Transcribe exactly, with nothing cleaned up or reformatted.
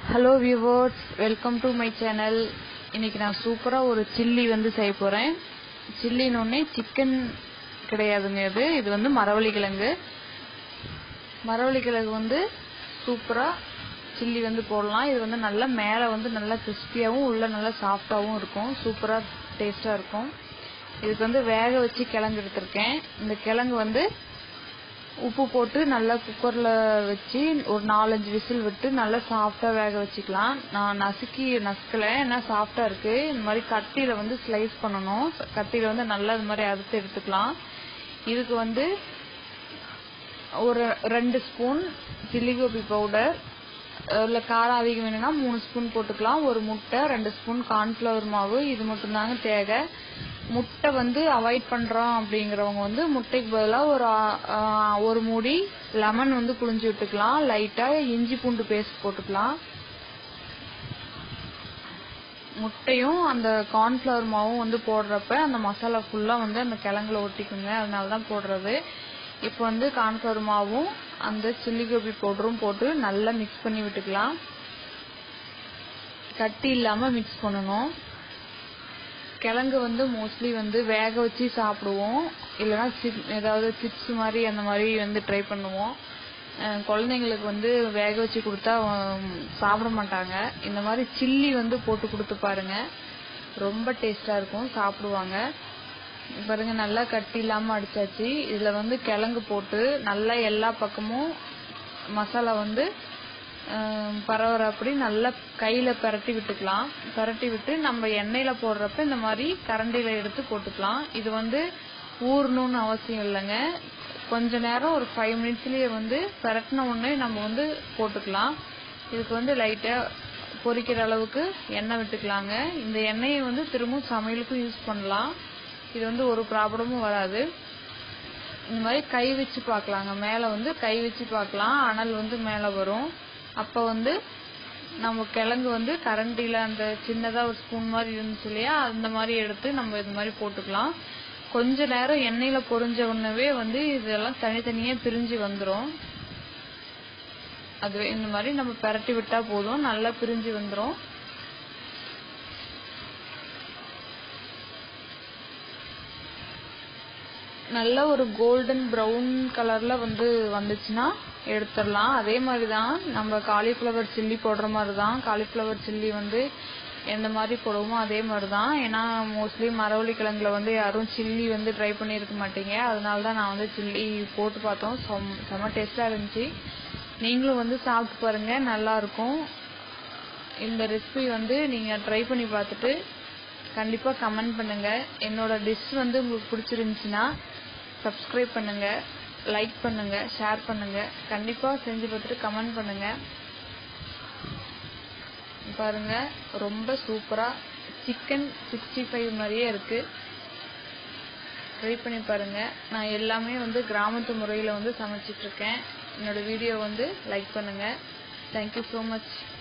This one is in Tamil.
Hello viewers, welcome to my channel. இன்னைக்கு நான் சூப்பரா ஒரு சில்லி வந்து செய்ய போறேன். சில்லினோனே சிக்கன் கிடையாதுங்க இது. இது வந்து மரவள்ளி கிழங்கு. மரவள்ளி கிழங்கு வந்து சூப்பரா சில்லி வந்து போடலாம். இது வந்து நல்லா மேலே வந்து நல்லா கிறிஸ்பியாவும் உள்ள நல்லா சாஃப்டாவும் இருக்கும். சூப்பரா டேஸ்டா இருக்கும். இதுக்கு வந்து வேக வச்சு கிழங்கு எடுத்திருக்கேன். இந்த கிழங்கு வந்து உப்பு போட்டு நல்லா குக்கர்ல வச்சு ஒரு நாலஞ்சு விசில் விட்டு நல்லா சாஃப்டா வேக வச்சுக்கலாம். நான் நசுக்கி நசுக்கல, ஏன்னா சாஃப்டா இருக்கு. இந்த மாதிரி கத்தியில வந்து ஸ்லைஸ் பண்ணணும். கத்தியில வந்து நல்லா இது மாதிரி அறுத்து எடுத்துக்கலாம். இதுக்கு வந்து ஒரு ரெண்டு ஸ்பூன் சில்லி கோபி பவுடர், இல்லை காரம் அதிகம் வேணும்னா மூணு ஸ்பூன் போட்டுக்கலாம். ஒரு முட்டை, ரெண்டு ஸ்பூன் கார்ன்ஃப்ளவர் மாவு, இது மட்டும்தாங்க தேவை. முட்டை வந்து அவாய்ட் பண்றோம் அப்படிங்கிறவங்க வந்து முட்டைக்கு பதிலாக ஒரு ஒரு மூடி லெமன் வந்து புழிஞ்சு விட்டுக்கலாம். லைட்டா இஞ்சி பூண்டு பேஸ்ட் போட்டுக்கலாம். முட்டையும் அந்த கார்ன்ஃப்ளவர் மாவும் வந்து போடுறப்ப அந்த மசாலா ஃபுல்லா வந்து அந்த கிழங்குல ஒட்டிக்குங்க, அதனாலதான் போடுறது. இப்போ வந்து கார்ன்ஃப்ளவர் மாவும் அந்த சில்லி கோபி பவுடரும் போட்டு நல்லா மிக்ஸ் பண்ணி விட்டுக்கலாம். கட்டி இல்லாம மிக்ஸ் பண்ணணும். கிழங்கு வந்து மோஸ்ட்லி வந்து வேக வச்சு சாப்பிடுவோம், இல்லைன்னா ஏதாவது சிப்ஸ் மாதிரி அந்த மாதிரி வந்து ட்ரை பண்ணுவோம். குழந்தைங்களுக்கு வந்து வேக வச்சு கொடுத்தா சாப்பிட மாட்டாங்க. இந்த மாதிரி சில்லி வந்து போட்டு கொடுத்து பாருங்க, ரொம்ப டேஸ்டா இருக்கும், சாப்பிடுவாங்க. பாருங்க நல்லா கட்டி இல்லாம அடிச்சாச்சு. இதுல வந்து கிழங்கு போட்டு நல்லா எல்லா பக்கமும் மசாலா வந்து பரவற அப்படி நல்லா கையில பரட்டி விட்டுக்கலாம். பரட்டி விட்டு நம்ம எண்ணெயில போடுறப்ப இந்த மாதிரி கரண்டியில எடுத்து போட்டுக்கலாம். இது வந்து ஊறணும்னு அவசியம் இல்லைங்க. கொஞ்ச நேரம் ஒரு ஃபைவ் மினிட்ஸ்லயே வந்து பரட்டின உடனே நம்ம வந்து போட்டுக்கலாம். இதுக்கு வந்து லைட்டா பொரிக்கிற அளவுக்கு எண்ணெய் விட்டுக்கலாங்க. இந்த எண்ணெயை வந்து திரும்பவும் சமையலுக்கும் யூஸ் பண்ணலாம். இது வந்து ஒரு ப்ராப்ளமும் வராது. இந்த மாதிரி கை வச்சு பார்க்கலாங்க. மேல வந்து கை வச்சு பார்க்கலாம், அனல் வந்து மேல வரும். அப்ப வந்து நம்ம கிழங்கு வந்து கரண்டில அந்த சின்னதா ஒரு ஸ்பூன் மாதிரி இருந்துச்சு இல்லையா, அந்த மாதிரி எடுத்து நம்ம இது மாதிரி போட்டுக்கலாம். கொஞ்ச நேரம் எண்ணெயில பொரிஞ்ச உடனே வந்து இதெல்லாம் தனித்தனியா பிரிஞ்சு வந்துடும். அது இந்த மாதிரி நம்ம பரட்டி விட்டா போதும், நல்லா பிரிஞ்சு வந்துடும். நல்ல ஒரு கோல்டன் ப்ரௌன் கலர்ல வந்து வந்துச்சுன்னா எடுத்துடலாம். அதே மாதிரிதான் நம்ம காலிஃப்ளவர் சில்லி போடுற மாதிரிதான். காலிஃப்ளவர் சில்லி வந்து எந்த மாதிரி போடுவோமோ அதே மாதிரிதான். ஏன்னா மோஸ்ட்லி மரவள்ளி கிழங்குல வந்து யாரும் சில்லி வந்து ட்ரை பண்ணியிருக்க மாட்டீங்க. அதனாலதான் நான் வந்து சில்லி போட்டு பார்த்தோம். செம்ம டேஸ்டா இருந்துச்சு. நீங்களும் வந்து சாப்பிட்டு பாருங்க, நல்லா இருக்கும். இந்த ரெசிபி வந்து நீங்க ட்ரை பண்ணி பார்த்துட்டு கண்டிப்பா கமெண்ட் பண்ணுங்க. என்னோட டிஷ் வந்து உங்களுக்கு பிடிச்சிருந்துச்சுன்னா சப்ஸ்கிரைப் பண்ணுங்க, லைக் பண்ணுங்க, ஷேர் பண்ணுங்க. கண்டிப்பா செஞ்சு பார்த்துட்டு கமெண்ட் பண்ணுங்க. பாருங்க ரொம்ப சூப்பரா சிக்கன் சிக்ஸ்டி ஃபைவ் மாதிரியே இருக்கு. ட்ரை பண்ணி பாருங்க. நான் எல்லாமே வந்து கிராமத்து முறையில வந்து சமைச்சிட்டு இருக்கேன். என்னோட வீடியோ வந்து லைக் பண்ணுங்க. Thank you so much.